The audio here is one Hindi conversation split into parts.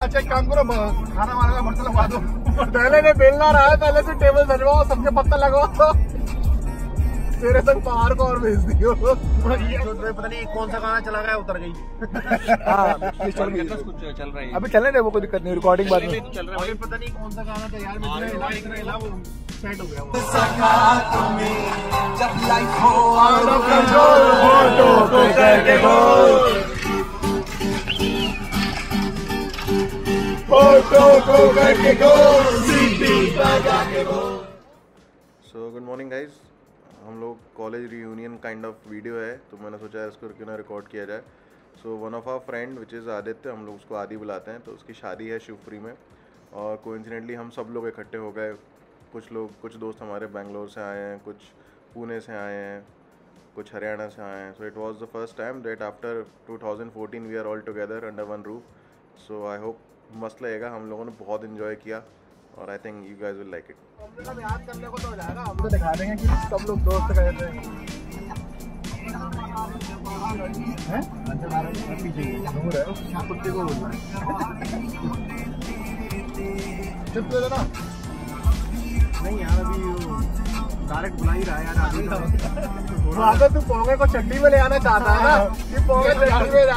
अच्छा एक काम करो, खाना वाला का बर्तन लगवा दो। पहले ने बेलना रहा है, पहले से टेबल सजवाओ, सबके पत्ता लगवाओ, तेरे संग पहाड़ को और भेज दियो। पता नहीं कौन सा गाना चला गया, उतर गई। चल रहा है अभी, चलने दे, वो कोई दिक्कत नहीं, रिकॉर्डिंग बाद में चल रहा है। पता नहीं कौन सा गाना था यार, वो सेट हो गया। जब लाइफ हो आउट ऑफ कंट्रोल, फोटो को करके गोल, फोटो को करके गोल, सीटी लगा के goal. So good morning guys, हम लोग college reunion kind of video है, तो मैंने सोचा इसको क्यों ना रिकॉर्ड किया जाए। So one of our friend which is Aditya, हम लोग उसको आदि बुलाते हैं, तो उसकी शादी है शिवपुरी में, और कोइंसिडेंटली हम सब लोग इकट्ठे हो गए। कुछ दोस्त हमारे बेंगलोर से आए हैं, कुछ पुणे से आए हैं, कुछ हरियाणा से आए हैं। So it was the first time that after 2014 we are all together under one roof. So I hope मस्त लगेगा, हम लोगों ने बहुत इन्जॉय किया और I think you guys will like it. याद करने को तो हो जाएगा, हम तो दिखा देंगे कि सब लोग दोस्त गए थे। नहीं यार, अभी डायरेक्ट बुला ही रहा है यार। वहाँ तो तू पोंगे को चड्डी में ले आना चाहता है ना, कि पोंगे चड्डी में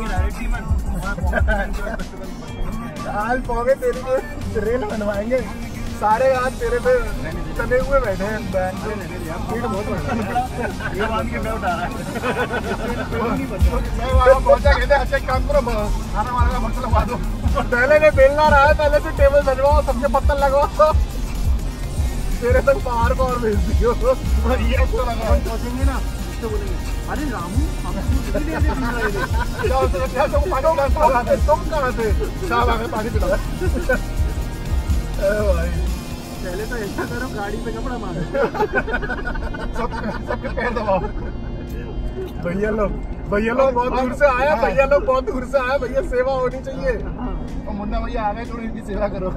आज पोंगे तेरे को रेल बनवाएंगे, सारे आज तेरे पे तने हुए बैठे हैं। पीठ बहुत बड़ा ये बात के मैं उठा रहा है। पहुंचा कहते अच्छा एक काम करो, खाना वाला का बर्तन लगवा दो। पहले ने बेलना रहा है, पहले से टेबल सजवाओ, सबके पत्ता लगवाओ, तेरे संग पहाड़ को और भेज दियो। पहुंचेंगे ना तो बोलेंगे अरे रामू तुम कहाँ थे, शाम आगे पानी पिलाओ। पहले तो ऐसा करो, गाड़ी पे कपड़ा मारो, सबके पैर दबाओ। भैया लोग बहुत दूर से आया, भैया लोग बहुत दूर से आया, भैया सेवा होनी चाहिए। और मुन्ना भैया आ गए, थोड़ी इनकी सेवा करो।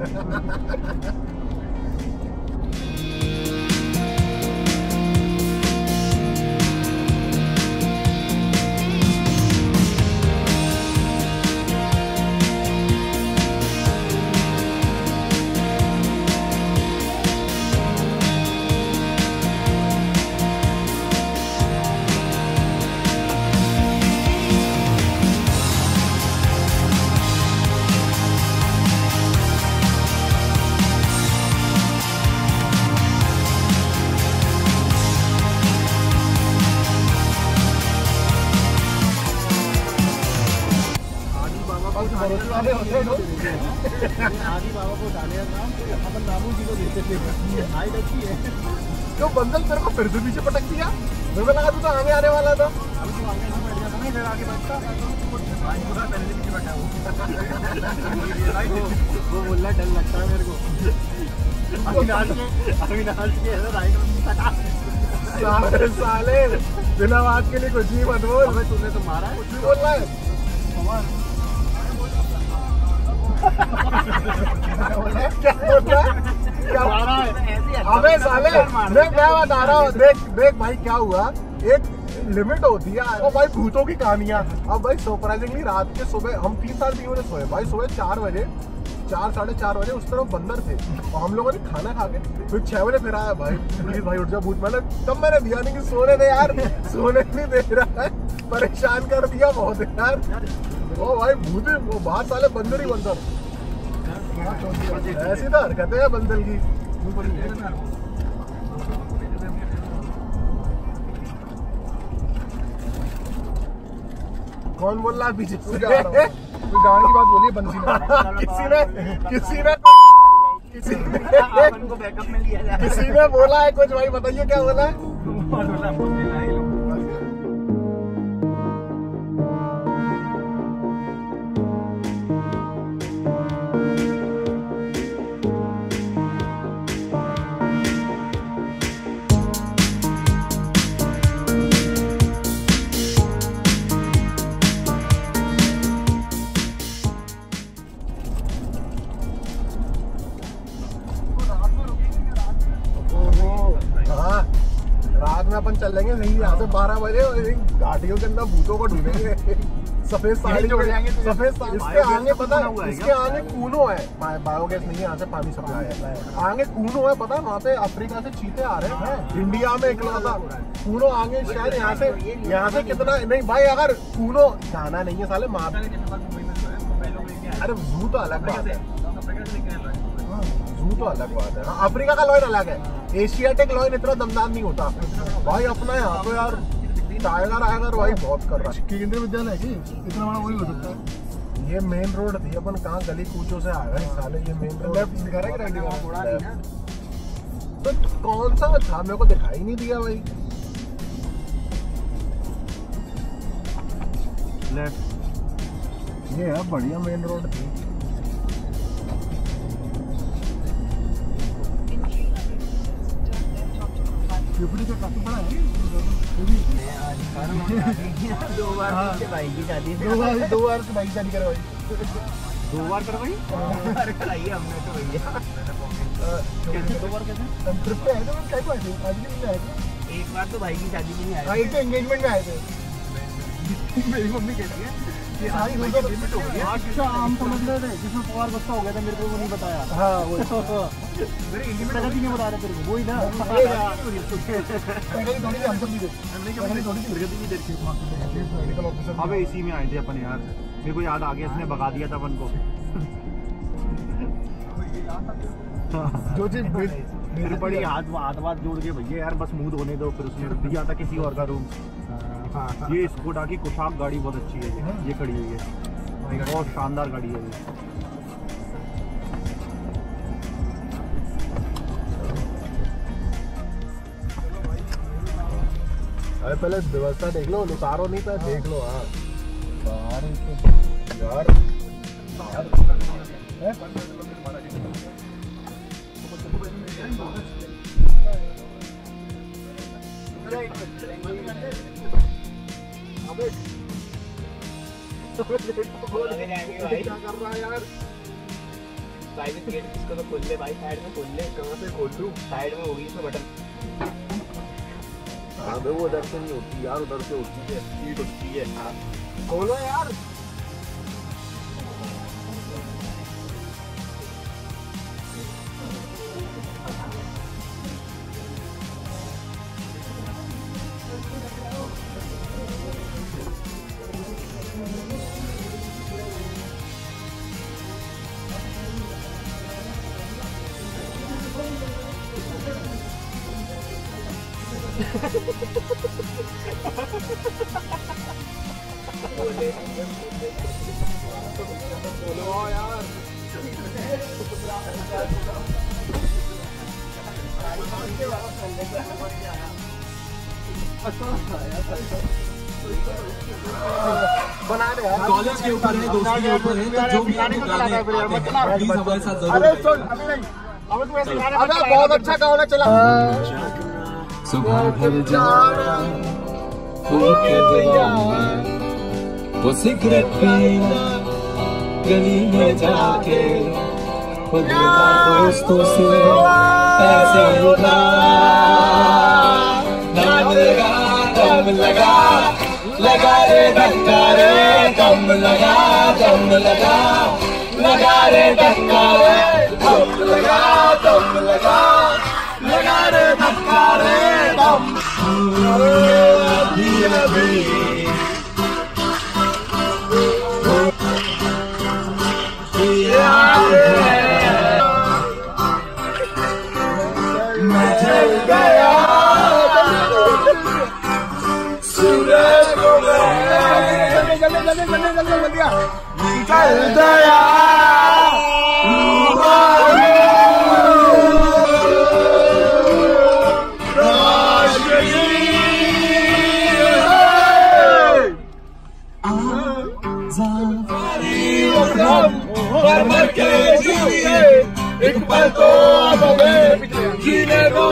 आदि बाबा को डाले नाम, अपन रामू जी को देते थे। हाइट अच्छी है। तो बंदल तेरे को फिर से पीछे पटक दिया, मुझे लगा तू तो आगे आने वाला था। अभी तो आगे बैठ जाता ना, फिर आगे बैठता पहले से पीछे बैठा वो बोल रहा डर लगता है मेरे को। अविनाश के राइट साले बिना बात के लिए कुछ नहीं मत बोल। अबे तूने तो मारा है, कुछ भी बोल रहा है। क्या बोल रहा है, क्या मारा है? अबे साले मैं बता रहा हूँ, देख भाई क्या हुआ, एक लिमिट होती है। और भाई भूतों की कहानियां। अब भाई सरप्राइजिंगली रात के सुबह हम 3-3 बजे सोए भाई, सुबह 4 बजे 4-4:30 बजे उस तरफ बंदर थे, और हम लोगों ने खाना खा के फिर 6 बजे फिर आया भाई, प्लीज भाई उठ जा भूत। तब मैंने दिया नहीं कि सोने दे यार, सोने नहीं दे रहा है, परेशान कर दिया बहुत यार। ओ भाई भूत, वो बाहर साले बंदर ही बंदर। ऐसी तो हरकतें है बंदर की। कौन बोल रहा है पीछे? गाड़ी की बात बोलिए बंसी ने। किसी ने बोला है कुछ भाई, बताइए क्या बोला है? में अपन चलेंगे नहीं यहाँ से 12 बजे, और घाटियों के अंदर भूतों को ढूंढेंगे। सफेद साड़ी जोड़ जाएंगे तो सफेद साड़ी इसके आगे पता है हुआ है इसके आगे कूनो है, बायोगैस नहीं है, यहाँ से पानी सप्लाई है, आगे कूनो है, पता है वहाँ पे अफ्रीका से चीते आ रहे हैं, इंडिया में इकलौता कूनो आगे शायद यहाँ से कितना नहीं भाई, अगर कूनो जाना नहीं है साले मार, अरे जू तो अलग बात है, जू तो अलग बात है, अफ्रीका का लॉयन अलग है, एशियाटिक लॉयन इतना दमदार नहीं होता भाई, अपना यहाँ पे यार टाइगर आएगर भाई बहुत कर रहा है। केंद्रीय विद्यालय की इतना बड़ा वही हो सकता है। ये मेन रोड थी, अपन कहाँ गली कूचों से आ गए साले, ये मेन रोड दिखा रहा है कि राइट दिखा रहा है? तो कौन सा था मेरे को दिखाई नहीं दिया भाई। लेफ्ट ये है बढ़िया मेन रोड थी। शिवपुरी का काफी बड़ा है। दो बार भाई की शादी दो बार भाई शादी करवाई, 2 बार करवाई, 2 बार कराई हमने तो भैया। कैसे 2 बार कैसे? हम ट्रिप पे आए थे, क्या बात है आज भी नहीं आए थे, एक बार तो भाई की शादी में नहीं आए एक एंगेजमेंट में आए थे। मेरी मम्मी कहती है ये सारी लिमिट हो गई। अच्छा हम समझ रहे थे जिसमें पवार गुस्सा हो गया था, मेरे को वो नहीं बताया। हाँ वो मेरे इंटीमेट प्रगति नहीं बता रहे तेरे को, वही ना पहले थोड़ी हम सब भी थे, पहले थोड़ी प्रगति नहीं देखी। मेडिकल ऑफिसर अबे इसी में आए थे अपन यार, मेरे को याद आ गया, इसने भगा दिया था अपन को। जो चीज मेरी बड़ी हाथ जोड़ के भैया यार बस मुंह धोने दो, फिर उसने दिया था किसी और का रूम। ये स्कोडा की कुशाक गाड़ी बहुत अच्छी है, ये खड़ी हुई है, बहुत शानदार गाड़ी है ये। अरे पहले व्यवस्था देख लो, उतारो नहीं था, देख लो। हाँ यार क्या कर रहा है यार? प्राइवेट गेट इसको तो खोल ले भाई, साइड में खोल ले। कहाँ से खोल दूँ? साइड में होगी इसमें बटन। अबे वो उधर से नहीं होती यार, उधर से होती है, स्पीड होती है। खोलो यार। कॉलेज के ऊपर है, दोस्ती के ऊपर है, तो जो भी आपको गाने आते हैं प्लीज हमारे साथ जरूर। अरे सुन, अभी नहीं, अबे बहुत अच्छा गाना चला। सुबह भर जाना होके दीवाना, वो सिगरेट पीना गली में जाके, खुद दोस्तों से पैसे उठा, दम लगा लगा रे धक्का रे, दम लगा लगा रे धक्का रे, दम लगा लगा रे धक्का रे, दम मैं चल गया सूरज को चल गया मर के जिए एक पल तो हमें जीने दो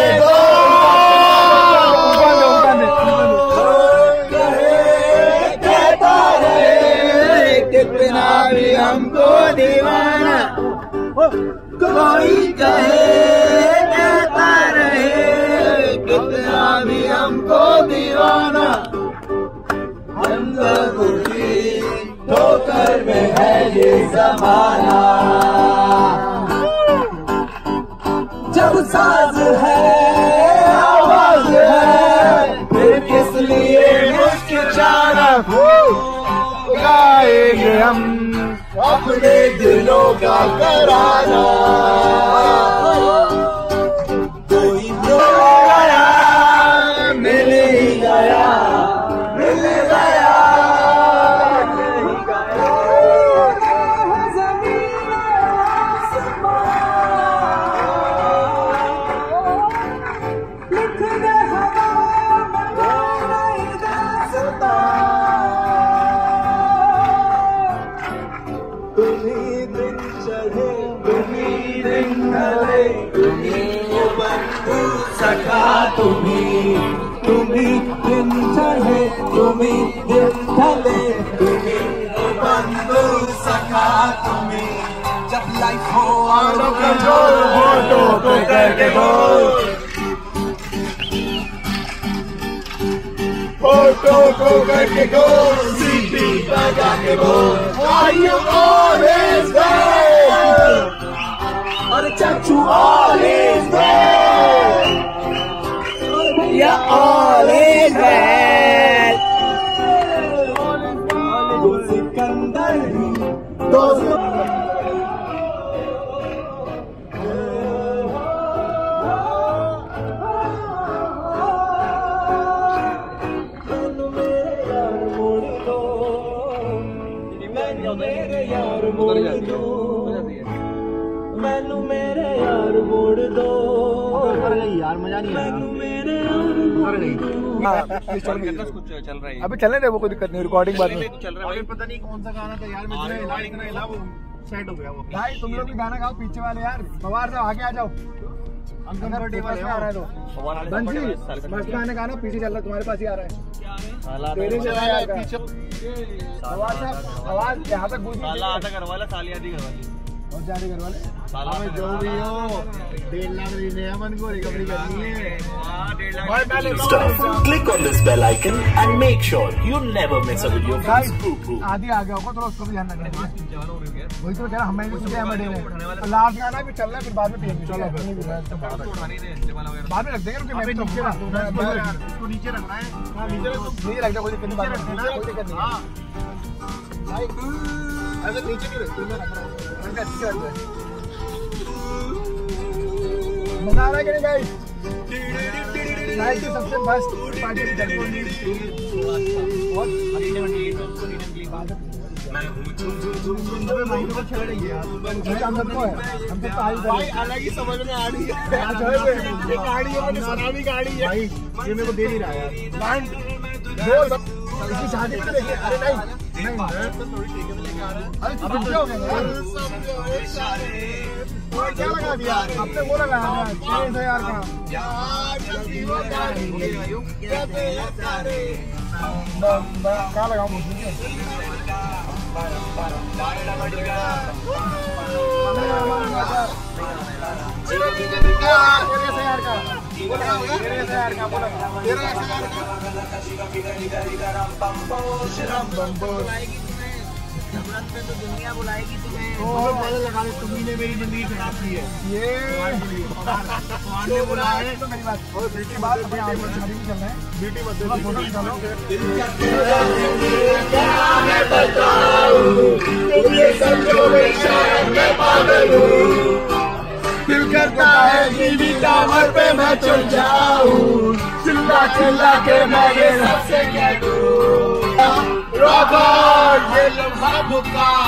कहता रहे कितना भी हमको दीवाना, कोई कहे कहता रहे कितना भी हमको दीवाना, हम सब जोकर में है ये जमाना। जब साज है आवाज है फिर किस लिए मुस्कुराना। गाएंगे हम अपने दिलों का कराना। कोई गया मिल ही गया, मिल गया। तुम्ही दिन चढ़े, तुम्ही दिन ढले, तुम्ही बंधु सखा तुम्ही। जब लाइफ हो आउट ऑफ कंट्रोल फोटो को करके बोल, फोटो को करके गोल, सीटी लगा के बोल। Are you always there? और चाचू always there? Yeah, always there. Sikandar दोस्त मेरे यार मोड़ दो, मैनू मेरे यार मोड़ दो। यार मजा नहीं आया। मेरे यार चल रहा है अभी चलने दे, वो कोई दिक्कत नहीं, रिकॉर्डिंग बाद में चल रहा है। पता नहीं कौन सा गाना था यार, मैं इतना हिला वो सेट हो गया वो। भाई तुम लोग भी गाना गाओ पीछे वाले यार, पवार साहब आगे आ जाओ। अनकंफर्टेबल आ रहा है तो बंसी मस्त गाना गाना, पीछे चल रहा तुम्हारे पास ही आ रहा है। तेरे से यार पीछे पवार साहब आवाज यहाँ तक गूंजी। साला आधा घर वाला, साली आधी घर वाली। और ज्यादा घर वाले हमें जो भी हो 1.5 लाख देने हैं, मन को रिकवरी करनी है। Click on this bell icon and make sure you never miss a video from Scoop Group. आदि आ गया होगा तो उसको भी ध्यान रखना। वही तो कह रहा हमें लास्ट गाना भी चल रहा है, फिर बाद में पिएंगे। चलो बाद में रख देंगे, क्योंकि मैं भी नीचे इसको नीचे रखना है। नीचे रख दे, कोई दिक्कत नहीं, कोई दिक्कत नहीं भाई। ऐसे नीचे नहीं रखते, मैं रख रहा हूँ अच्छी रख दे। मजा आ रहा है कि नहीं गाइस? लाइफ की सबसे बेस्ट पार्टी चल रही है। और महीनों को छेड़ रही है हम सबको है, हम सबको भाई अलग ही समझ में आ रही है। ये गाड़ी है, मैंने सुना भी गाड़ी है भाई, ये मेरे को दे नहीं रहा यार। इसकी शादी में देखिए। अरे नहीं अरे पीछे हो गए यार, क्या लगा दिया आपने? वो लगाया 3000 का। क्या लगाऊं मुझे? जरूरत पे तो दुनिया बुलाएगी तुम्हें। पहले लगा ले, तुम्ही ने मेरी जिंदगी खराब की है। ये ने बुलाया है तो मेरी बात और बेटी बात अपने आप में शादी चल रहा है। बेटी मत फोटो निकालो। क्या मैं बताऊं तुम ये समझोगे शायद मैं पागल हूं। दिल करता है टीवी टावर पे मैं चढ़ जाऊं, चिल्ला चिल्ला के मैं ये सबसे कह दूं। रॉबर्ट ये लम्हा भुका